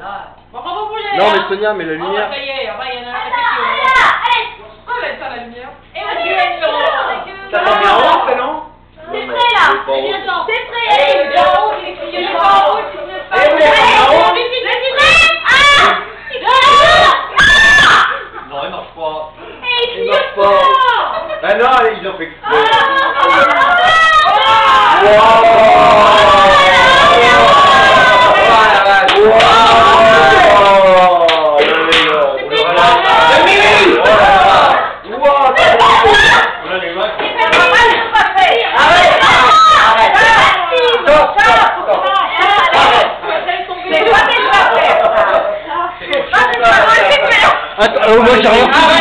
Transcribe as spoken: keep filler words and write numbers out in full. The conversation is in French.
Bon, bravo pour les. Non, mais Sonia, mais la Oh, lumière. ça y est, on va, il y en a un qui Allez. on va éteindre la lumière. Et on Allez, dit allez, non. Ça tombe bien en haut, ça, non? C'est prêt là. C'est prêt. Allez, Il est en haut, il est crié, il est en haut, tu ne sais pas. Eh oui, il est en haut. Vite, vite, vite, vite. Ah. Non, il marche pas. Et il Il marche clignote pas. pas. Ah non, allez, ils ont fait exprès. Attends, euh, moi j'ai rien fait.